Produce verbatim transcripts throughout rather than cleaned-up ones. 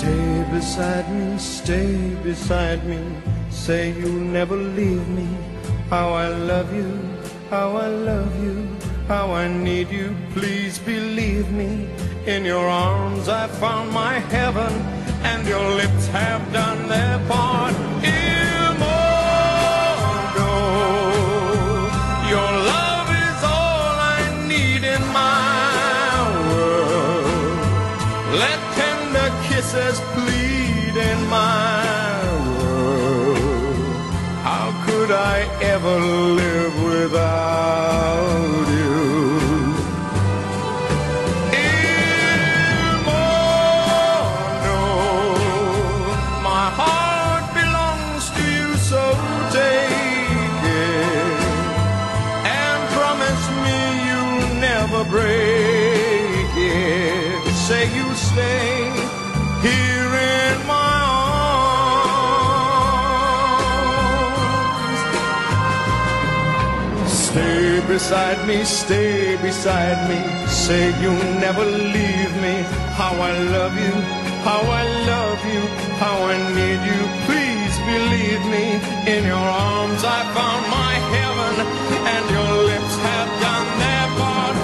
Stay beside me, stay beside me. Say you'll never leave me. How I love you, how I love you, how I need you. Please believe me. In your arms I found my heaven, and your lips have done their part. Immortal, your love is all I need in my world. Let tender kisses plead in my world. How could I ever live without you? Break it. Say you'll stay here in my arms. Stay beside me, stay beside me. Say you'll never leave me. How I love you, how I love you, how I need you. Please believe me. In your arms I found my heaven, and your lips have done their part.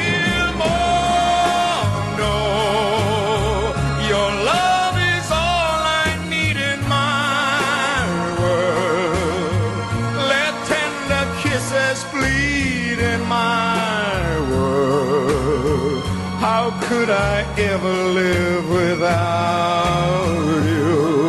Bleed in my world. How could I ever live without you?